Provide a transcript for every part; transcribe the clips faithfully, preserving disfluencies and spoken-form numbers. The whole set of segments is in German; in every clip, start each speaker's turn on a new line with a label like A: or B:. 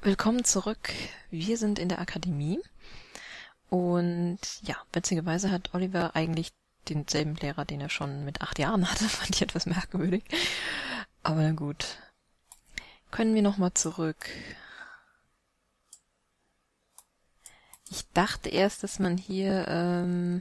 A: Willkommen zurück. Wir sind in der Akademie und ja, witzigerweise hat Oliver eigentlich denselben Lehrer, den er schon mit acht Jahren hatte, fand ich etwas merkwürdig. Aber na gut. Können wir nochmal zurück. Ich dachte erst, dass man hier ähm,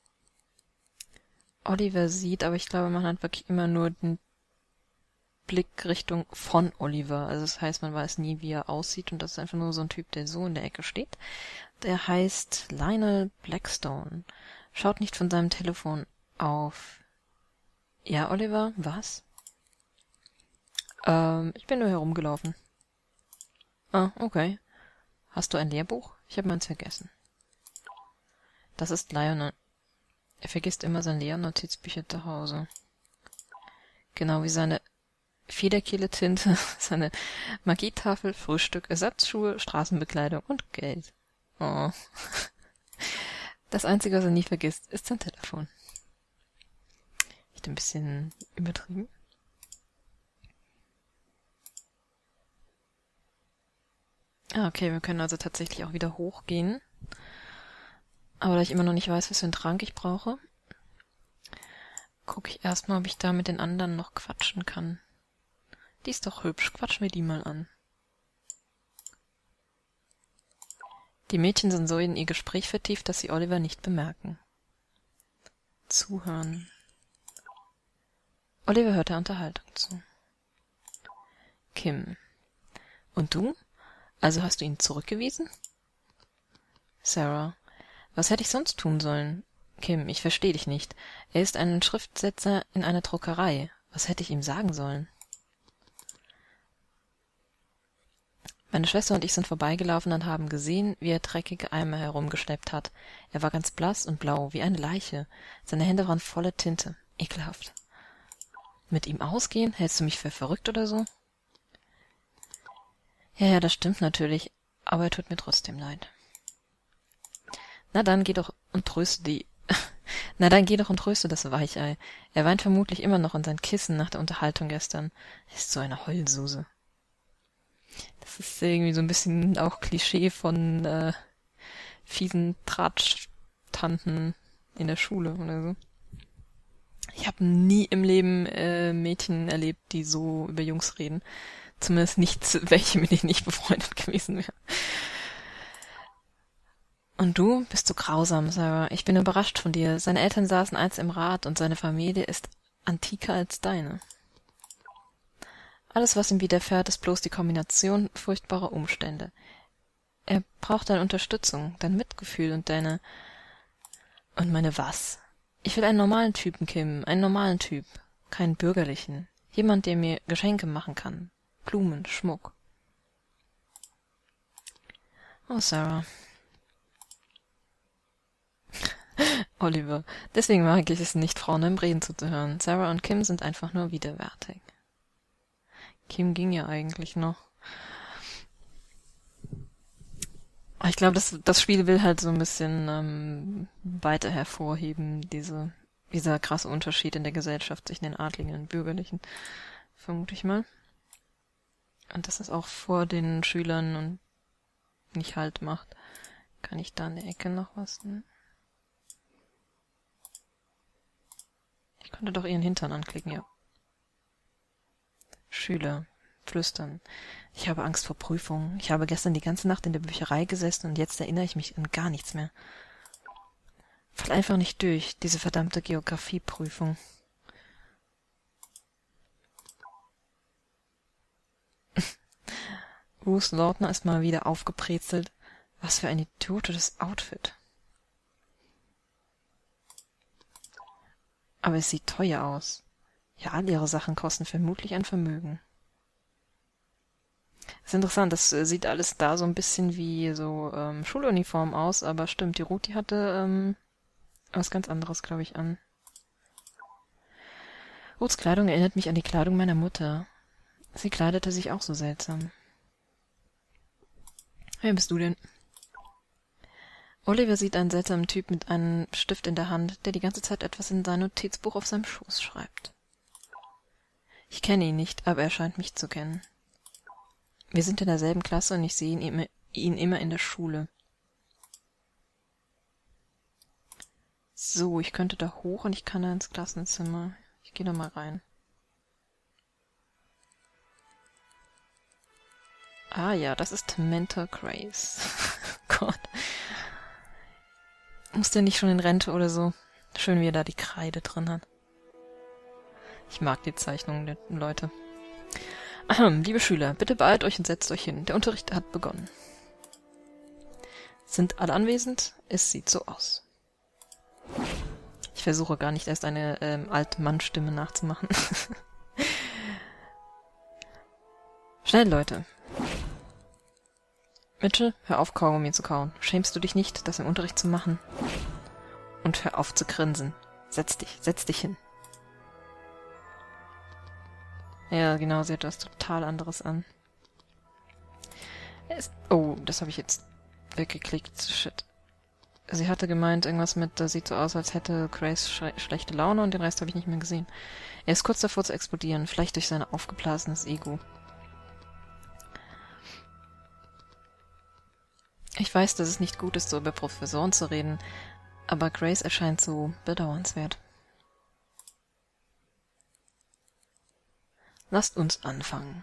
A: Oliver sieht, aber ich glaube, man hat wirklich immer nur den Blickrichtung von Oliver. Also das heißt, man weiß nie, wie er aussieht und das ist einfach nur so ein Typ, der so in der Ecke steht. Der heißt Lionel Blackstone. Schaut nicht von seinem Telefon auf. Ja, Oliver, was? Ähm, ich bin nur herumgelaufen. Ah, okay. Hast du ein Lehrbuch? Ich habe meins vergessen. Das ist Lionel. Er vergisst immer sein Lehrnotizbücher zu Hause. Genau wie seine Federkiele-Tinte, seine Magietafel, Frühstück, Ersatzschuhe, Straßenbekleidung und Geld. Oh. Das Einzige, was er nie vergisst, ist sein Telefon. Ist ein bisschen übertrieben. Ah, okay, wir können also tatsächlich auch wieder hochgehen. Aber da ich immer noch nicht weiß, was für einen Trank ich brauche, gucke ich erstmal, ob ich da mit den anderen noch quatschen kann. Die ist doch hübsch, quatschen wir die mal an. Die Mädchen sind so in ihr Gespräch vertieft, dass sie Oliver nicht bemerken. Zuhören. Oliver hört der Unterhaltung zu. Kim. Und du? Also hast du ihn zurückgewiesen? Sarah. Was hätte ich sonst tun sollen? Kim, ich verstehe dich nicht. Er ist ein Schriftsetzer in einer Druckerei. Was hätte ich ihm sagen sollen? Meine Schwester und ich sind vorbeigelaufen und haben gesehen, wie er dreckige Eimer herumgeschleppt hat. Er war ganz blass und blau, wie eine Leiche. Seine Hände waren voller Tinte. Ekelhaft. Mit ihm ausgehen? Hältst du mich für verrückt oder so? Ja, ja, das stimmt natürlich, aber er tut mir trotzdem leid. Na dann, geh doch und tröste die... Na dann, geh doch und tröste das Weichei. Er weint vermutlich immer noch in sein Kissen nach der Unterhaltung gestern. Er ist so eine Heulsuse. Das ist irgendwie so ein bisschen auch Klischee von äh, fiesen Tratschtanten in der Schule oder so. Ich habe nie im Leben äh, Mädchen erlebt, die so über Jungs reden. Zumindest nicht welche, mit denen ich befreundet gewesen wäre. Und du bist so grausam, Sarah. Ich bin überrascht von dir. Seine Eltern saßen einst im Rat und seine Familie ist antiker als deine. Alles, was ihm widerfährt, ist bloß die Kombination furchtbarer Umstände. Er braucht deine Unterstützung, dein Mitgefühl und deine... Und meine was? Ich will einen normalen Typen, Kim, einen normalen Typ. Keinen bürgerlichen. Jemand, der mir Geschenke machen kann. Blumen, Schmuck. Oh, Sarah. Oliver. Deswegen mag ich es nicht, Frauen im Reden zuzuhören. Sarah und Kim sind einfach nur widerwärtig. Kim ging ja eigentlich noch. Ich glaube, das, das Spiel will halt so ein bisschen ähm, weiter hervorheben, diese, dieser krasse Unterschied in der Gesellschaft zwischen den Adligen und den Bürgerlichen, vermute ich mal. Und dass es auch vor den Schülern und nicht Halt macht. Kann ich da in der Ecke noch was? Ne? Ich konnte doch ihren Hintern anklicken, ja. Schüler. Flüstern. Ich habe Angst vor Prüfungen. Ich habe gestern die ganze Nacht in der Bücherei gesessen und jetzt erinnere ich mich an gar nichts mehr. Fall einfach nicht durch, diese verdammte Geografieprüfung. Ruth Lautner ist mal wieder aufgebrezelt. Was für ein idiotisches Outfit. Aber es sieht teuer aus. Ja, all ihre Sachen kosten vermutlich ein Vermögen. Das ist interessant, das äh, sieht alles da so ein bisschen wie so ähm, Schuluniform aus, aber stimmt, die Ruth, die hatte ähm, was ganz anderes, glaube ich, an. Ruths Kleidung erinnert mich an die Kleidung meiner Mutter. Sie kleidete sich auch so seltsam. Wer bist du denn? Oliver sieht einen seltsamen Typ mit einem Stift in der Hand, der die ganze Zeit etwas in sein Notizbuch auf seinem Schoß schreibt. Ich kenne ihn nicht, aber er scheint mich zu kennen. Wir sind in derselben Klasse und ich sehe ihn immer, ihn immer in der Schule. So, ich könnte da hoch und ich kann da ins Klassenzimmer. Ich gehe da mal rein. Ah ja, das ist Mentor Grace. Gott. Muss der nicht schon in Rente oder so? Schön, wie er da die Kreide drin hat. Ich mag die Zeichnungen der Leute. Ahem, liebe Schüler, bitte beeilt euch und setzt euch hin. Der Unterricht hat begonnen. Sind alle anwesend? Es sieht so aus. Ich versuche gar nicht erst eine ähm, alte Mannstimme nachzumachen. Schnell, Leute. Mitchell, hör auf, Kaugummi zu kauen. Schämst du dich nicht, das im Unterricht zu machen? Und hör auf zu grinsen. Setz dich, setz dich hin. Ja, genau, sie hat was total anderes an. Es, oh, das habe ich jetzt weggeklickt. Shit. Sie hatte gemeint, irgendwas mit, das sieht so aus, als hätte Grace sch schlechte Laune und den Rest habe ich nicht mehr gesehen. Er ist kurz davor zu explodieren, vielleicht durch sein aufgeblasenes Ego. Ich weiß, dass es nicht gut ist, so über Professoren zu reden, aber Grace erscheint so bedauernswert. Lasst uns anfangen.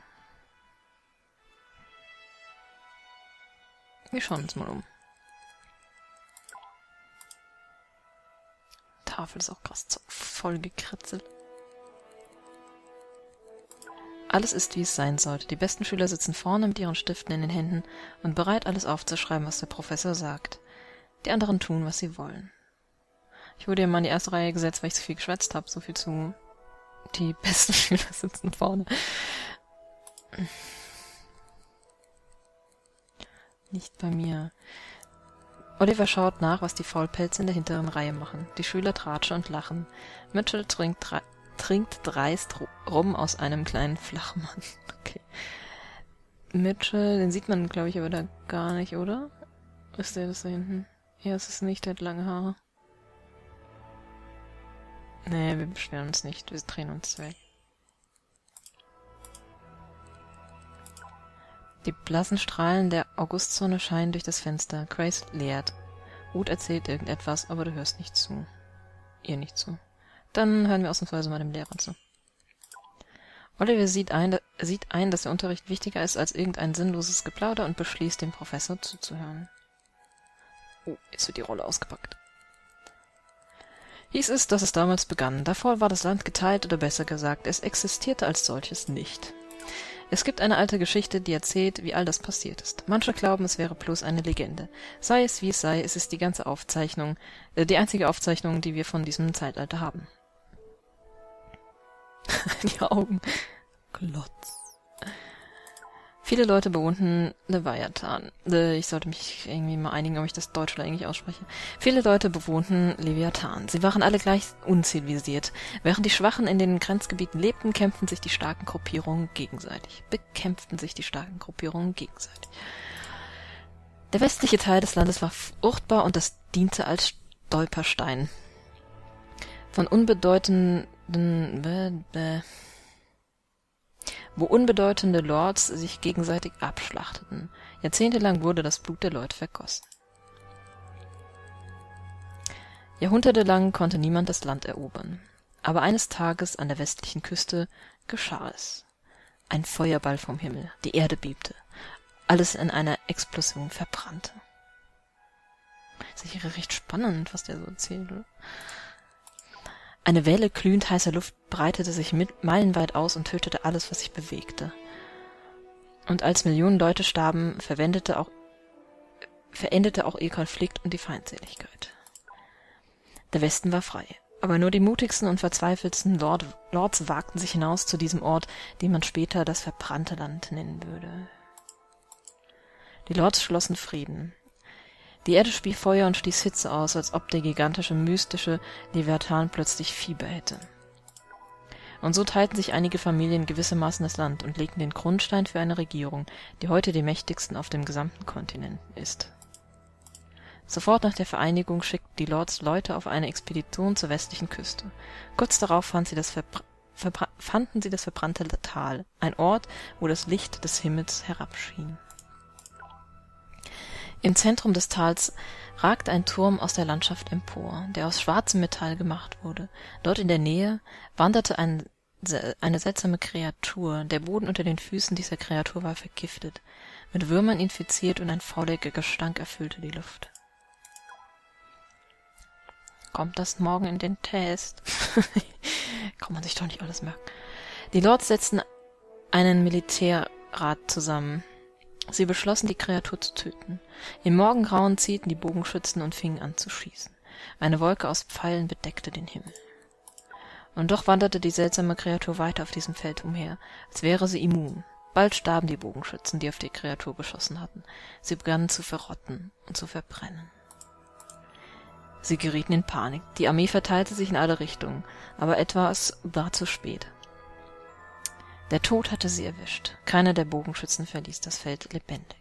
A: Wir schauen uns mal um. Die Tafel ist auch krass voll gekritzelt. Alles ist, wie es sein sollte. Die besten Schüler sitzen vorne mit ihren Stiften in den Händen und bereit, alles aufzuschreiben, was der Professor sagt. Die anderen tun, was sie wollen. Ich wurde ja mal in die erste Reihe gesetzt, weil ich so viel geschwätzt habe. So viel zu... Die besten Schüler sitzen vorne. Nicht bei mir. Oliver schaut nach, was die Faulpelze in der hinteren Reihe machen. Die Schüler tratschen und lachen. Mitchell trinkt, trinkt dreist rum aus einem kleinen Flachmann. Okay. Mitchell, den sieht man, glaube ich, aber da gar nicht, oder? Ist der das da hinten? Ja, es ist nicht, der hat lange Haare. Nee, wir beschweren uns nicht. Wir drehen uns weg. Die blassen Strahlen der Augustsonne scheinen durch das Fenster. Grace lehrt. Ruth erzählt irgendetwas, aber du hörst nicht zu. Ihr nicht zu. Dann hören wir ausnahmsweise mal dem Lehrer zu. Oliver sieht ein, sieht ein, dass der Unterricht wichtiger ist als irgendein sinnloses Geplauder und beschließt, dem Professor zuzuhören. Oh, jetzt wird die Rolle ausgepackt. Hieß es, dass es damals begann. Davor war das Land geteilt, oder besser gesagt, es existierte als solches nicht. Es gibt eine alte Geschichte, die erzählt, wie all das passiert ist. Manche glauben, es wäre bloß eine Legende. Sei es, wie es sei, es ist die ganze Aufzeichnung, äh, die einzige Aufzeichnung, die wir von diesem Zeitalter haben. Die Augen. Glotz. Viele Leute bewohnten Leviathan. Äh, ich sollte mich irgendwie mal einigen, ob ich das Deutsch oder Englisch ausspreche. Viele Leute bewohnten Leviathan. Sie waren alle gleich unzivilisiert. Während die Schwachen in den Grenzgebieten lebten, kämpften sich die starken Gruppierungen gegenseitig. Bekämpften sich die starken Gruppierungen gegenseitig. Der westliche Teil des Landes war fruchtbar und das diente als Stolperstein. Von unbedeutenden... Bäh, bäh, wo unbedeutende Lords sich gegenseitig abschlachteten. Jahrzehntelang wurde das Blut der Leute vergossen. Jahrhundertelang konnte niemand das Land erobern. Aber eines Tages an der westlichen Küste geschah es. Ein Feuerball vom Himmel, die Erde bebte, alles in einer Explosion verbrannte. Das ist sicher recht spannend, was der so erzählt, oder? Eine Welle glühend heißer Luft breitete sich mit meilenweit aus und tötete alles, was sich bewegte. Und als Millionen Leute starben, verwendete auch, verendete auch ihr Konflikt und die Feindseligkeit. Der Westen war frei, aber nur die mutigsten und verzweifeltsten Lord, Lords wagten sich hinaus zu diesem Ort, den man später das verbrannte Land nennen würde. Die Lords schlossen Frieden. Die Erde spie Feuer und stieß Hitze aus, als ob der gigantische, mystische Leviathan plötzlich Fieber hätte. Und so teilten sich einige Familien gewissermaßen das Land und legten den Grundstein für eine Regierung, die heute die mächtigsten auf dem gesamten Kontinent ist. Sofort nach der Vereinigung schickten die Lords Leute auf eine Expedition zur westlichen Küste. Kurz darauf fand sie das Verbr- fanden sie das verbrannte Tal, ein Ort, wo das Licht des Himmels herabschien. Im Zentrum des Tals ragte ein Turm aus der Landschaft empor, der aus schwarzem Metall gemacht wurde. Dort in der Nähe wanderte ein, eine seltsame Kreatur. Der Boden unter den Füßen dieser Kreatur war vergiftet, mit Würmern infiziert, und ein fauliger Gestank erfüllte die Luft. Kommt das morgen in den Test? Kann man sich doch nicht alles merken. Die Lords setzten einen Militärrat zusammen. Sie beschlossen, die Kreatur zu töten. Im Morgengrauen zielten die Bogenschützen und fingen an zu schießen. Eine Wolke aus Pfeilen bedeckte den Himmel. Und doch wanderte die seltsame Kreatur weiter auf diesem Feld umher, als wäre sie immun. Bald starben die Bogenschützen, die auf die Kreatur geschossen hatten. Sie begannen zu verrotten und zu verbrennen. Sie gerieten in Panik. Die Armee verteilte sich in alle Richtungen, aber etwas war zu spät. Der Tod hatte sie erwischt. Keiner der Bogenschützen verließ das Feld lebendig.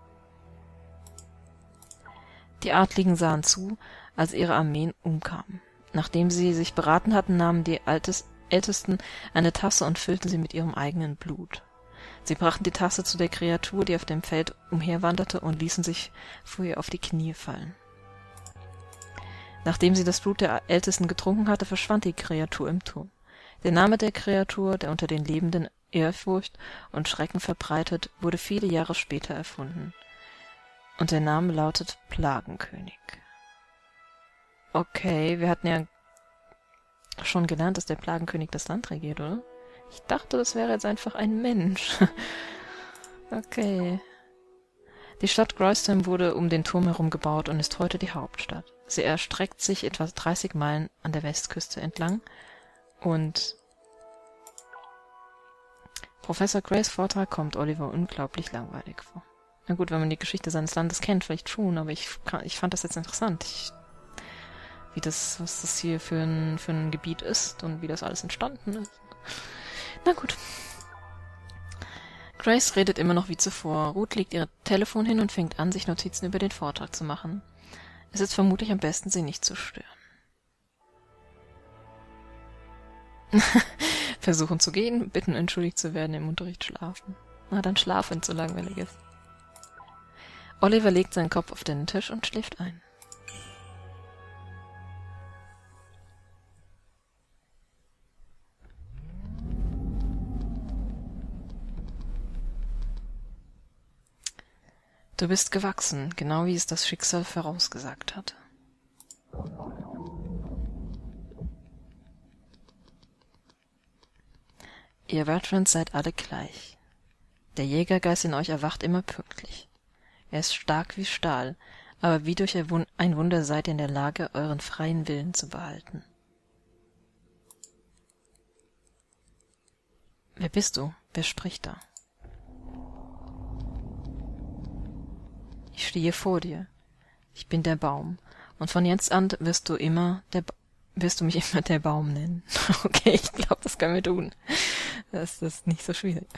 A: Die Adligen sahen zu, als ihre Armeen umkamen. Nachdem sie sich beraten hatten, nahmen die Ältesten eine Tasse und füllten sie mit ihrem eigenen Blut. Sie brachten die Tasse zu der Kreatur, die auf dem Feld umherwanderte, und ließen sich vor ihr auf die Knie fallen. Nachdem sie das Blut der Ältesten getrunken hatte, verschwand die Kreatur im Turm. Der Name der Kreatur, der unter den Lebenden Ehrfurcht und Schrecken verbreitet, wurde viele Jahre später erfunden. Und der Name lautet Plagenkönig. Okay, wir hatten ja schon gelernt, dass der Plagenkönig das Land regiert, oder? Ich dachte, das wäre jetzt einfach ein Mensch. Okay. Die Stadt Groistham wurde um den Turm herum gebaut und ist heute die Hauptstadt. Sie erstreckt sich etwa dreißig Meilen an der Westküste entlang und Professor Grays Vortrag kommt Oliver unglaublich langweilig vor. Na gut, wenn man die Geschichte seines Landes kennt, vielleicht schon, aber ich, ich fand das jetzt interessant, ich, wie das, was das hier für ein, für ein Gebiet ist und wie das alles entstanden ist. Na gut. Grace redet immer noch wie zuvor. Ruth legt ihr Telefon hin und fängt an, sich Notizen über den Vortrag zu machen. Es ist vermutlich am besten, sie nicht zu stören. Versuchen zu gehen, bitten entschuldigt zu werden, im Unterricht schlafen. Na, dann schlaf, wenn es so langweilig ist. Oliver legt seinen Kopf auf den Tisch und schläft ein. Du bist gewachsen, genau wie es das Schicksal vorausgesagt hat. Ihr Vertrans seid alle gleich. Der Jägergeist in euch erwacht immer pünktlich. Er ist stark wie Stahl, aber wie durch ein Wunder seid ihr in der Lage, euren freien Willen zu behalten. Wer bist du? Wer spricht da? Ich stehe vor dir. Ich bin der Baum. Und von jetzt an wirst du immer der ba wirst du mich immer der Baum nennen. Okay, ich glaube, das können wir tun. Das ist nicht so schwierig.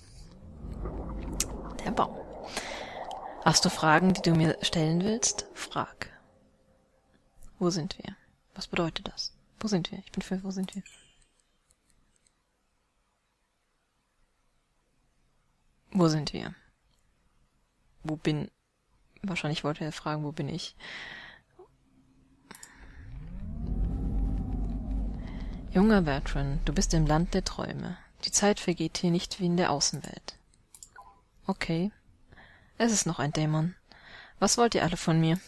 A: Der Baum. Hast du Fragen, die du mir stellen willst? Frag. Wo sind wir? Was bedeutet das? Wo sind wir? Ich bin für, wo sind wir? Wo sind wir? Wo bin... Wahrscheinlich wollte er fragen, wo bin ich? Junger Bertrand, du bist im Land der Träume. Die Zeit vergeht hier nicht wie in der Außenwelt. Okay. Es ist noch ein Dämon. Was wollt ihr alle von mir?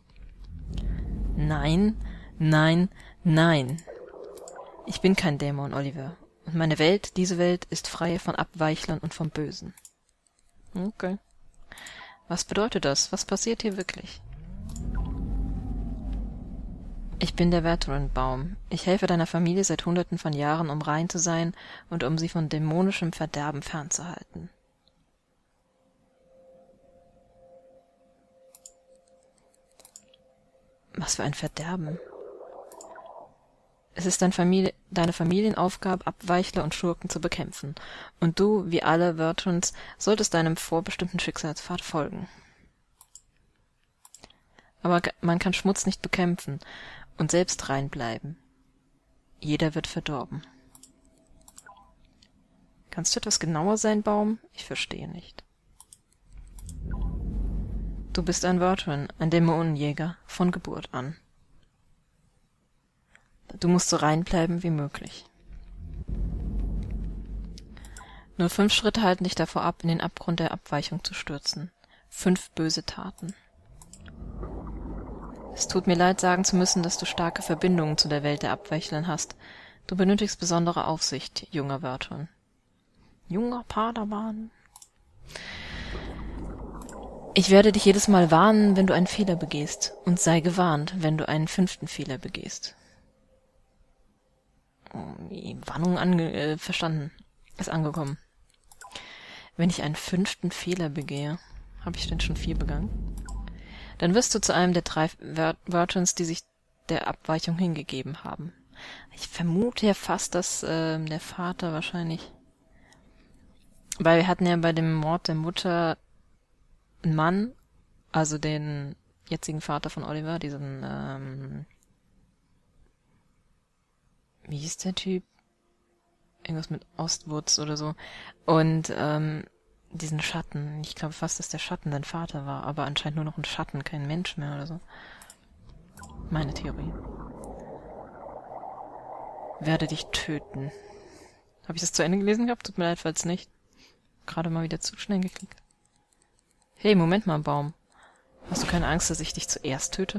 A: Nein, nein, nein. Ich bin kein Dämon, Oliver. Und meine Welt, diese Welt, ist frei von Abweichlern und vom Bösen. Okay. Was bedeutet das? Was passiert hier wirklich? Ich bin der Vertrand-Baum. Ich helfe deiner Familie seit Hunderten von Jahren, um rein zu sein und um sie von dämonischem Verderben fernzuhalten. Was für ein Verderben? Es ist dein Familie, deine Familienaufgabe, Abweichler und Schurken zu bekämpfen. Und du, wie alle Vertrands, solltest deinem vorbestimmten Schicksalspfad folgen. Aber man kann Schmutz nicht bekämpfen und selbst rein bleiben. Jeder wird verdorben. Kannst du etwas genauer sein, Baum? Ich verstehe nicht. Du bist ein Vertran, ein Dämonenjäger, von Geburt an. Du musst so rein bleiben wie möglich. Nur fünf Schritte halten dich davor ab, in den Abgrund der Abweichung zu stürzen. Fünf böse Taten. Es tut mir leid, sagen zu müssen, dass du starke Verbindungen zu der Welt der Abweichlern hast. Du benötigst besondere Aufsicht, junger Vertran. Junger Padawan. Ich werde dich jedes Mal warnen, wenn du einen Fehler begehst, und sei gewarnt, wenn du einen fünften Fehler begehst. Die Warnung ange äh, verstanden. Ist angekommen. Wenn ich einen fünften Fehler begehe, habe ich denn schon vier begangen? Dann wirst du zu einem der drei Vertrans, die sich der Abweichung hingegeben haben. Ich vermute ja fast, dass äh, der Vater wahrscheinlich... Weil wir hatten ja bei dem Mord der Mutter einen Mann, also den jetzigen Vater von Oliver, diesen... Ähm, wie hieß der Typ? Irgendwas mit Ostwurz oder so. Und ähm, diesen Schatten. Ich glaube fast, dass der Schatten dein Vater war, aber anscheinend nur noch ein Schatten, kein Mensch mehr oder so. Meine Theorie. Werde dich töten. Habe ich das zu Ende gelesen gehabt? Tut mir leid, falls nicht. Gerade mal wieder zu schnell geklickt. Hey, Moment mal, Baum. Hast du keine Angst, dass ich dich zuerst töte?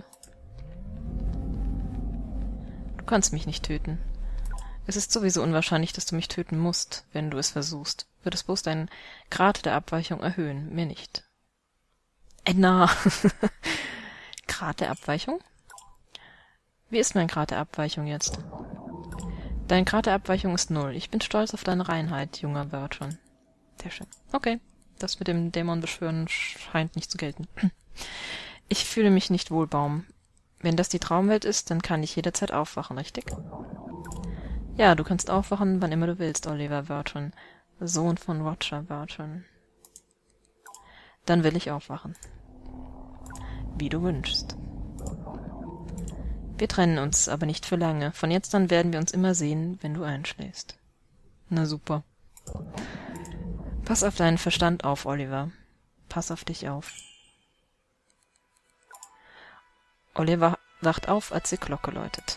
A: Du kannst mich nicht töten. Es ist sowieso unwahrscheinlich, dass du mich töten musst, wenn du es versuchst. Wird es bloß deinen Grad der Abweichung erhöhen, mir nicht. Edna! Grad der Abweichung? Wie ist mein Grad der Abweichung jetzt? Dein Grad der Abweichung ist null. Ich bin stolz auf deine Reinheit, junger Vertran. Sehr schön. Okay, das mit dem Dämon beschwören scheint nicht zu gelten. Ich fühle mich nicht wohl, Baum. Wenn das die Traumwelt ist, dann kann ich jederzeit aufwachen, richtig? Ja, du kannst aufwachen, wann immer du willst, Oliver Vertran, Sohn von Roger Vertran. Dann will ich aufwachen. Wie du wünschst. Wir trennen uns, aber nicht für lange. Von jetzt an werden wir uns immer sehen, wenn du einschläfst. Na super. Pass auf deinen Verstand auf, Oliver. Pass auf dich auf. Oliver wacht auf, als die Glocke läutet.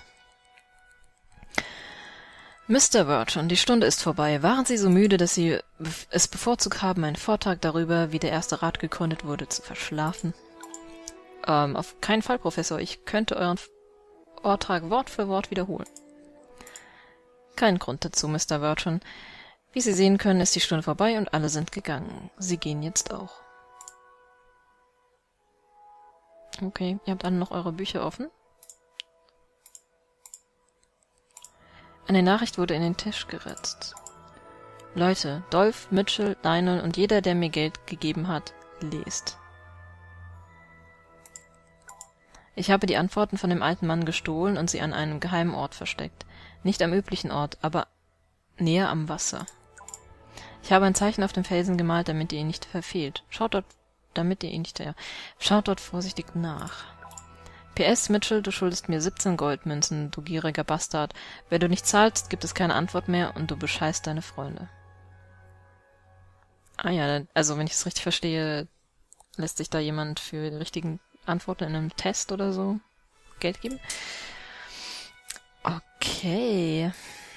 A: Mister Vertran, die Stunde ist vorbei. Waren Sie so müde, dass Sie es bevorzugt haben, einen Vortrag darüber, wie der erste Rat gegründet wurde, zu verschlafen? Ähm, auf keinen Fall, Professor. Ich könnte euren Vortrag Wort für Wort wiederholen. Kein Grund dazu, Mister Vertran. Wie Sie sehen können, ist die Stunde vorbei und alle sind gegangen. Sie gehen jetzt auch. Okay, ihr habt alle noch eure Bücher offen. Eine Nachricht wurde in den Tisch geritzt. Leute, Dolph, Mitchell, Lionel und jeder, der mir Geld gegeben hat, lest. Ich habe die Antworten von dem alten Mann gestohlen und sie an einem geheimen Ort versteckt. Nicht am üblichen Ort, aber näher am Wasser. Ich habe ein Zeichen auf dem Felsen gemalt, damit ihr ihn nicht verfehlt. Schaut dort, damit ihr ihn nicht, ja, schaut dort vorsichtig nach. P S Mitchell, du schuldest mir siebzehn Goldmünzen, du gieriger Bastard. Wenn du nicht zahlst, gibt es keine Antwort mehr und du bescheißt deine Freunde. Ah ja, also wenn ich es richtig verstehe, lässt sich da jemand für die richtigen Antworten in einem Test oder so Geld geben? Okay.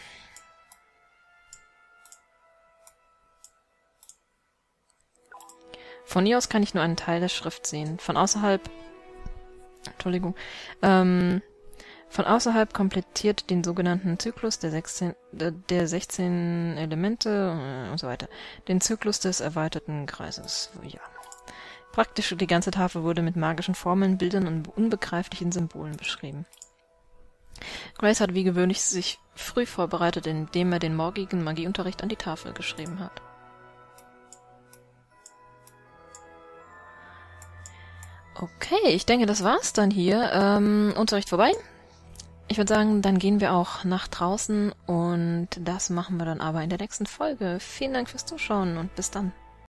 A: Von hier aus kann ich nur einen Teil der Schrift sehen. Von außerhalb... Entschuldigung. Ähm, von außerhalb komplettiert den sogenannten Zyklus der sechzehn, der sechzehn Elemente und so weiter. Den Zyklus des erweiterten Kreises. Ja. Praktisch die ganze Tafel wurde mit magischen Formeln, Bildern und unbegreiflichen Symbolen beschrieben. Grace hat wie gewöhnlich sich früh vorbereitet, indem er den morgigen Magieunterricht an die Tafel geschrieben hat. Okay, ich denke, das war's dann hier. Ähm, Unterricht vorbei. Ich würde sagen, dann gehen wir auch nach draußen und das machen wir dann aber in der nächsten Folge. Vielen Dank fürs Zuschauen und bis dann.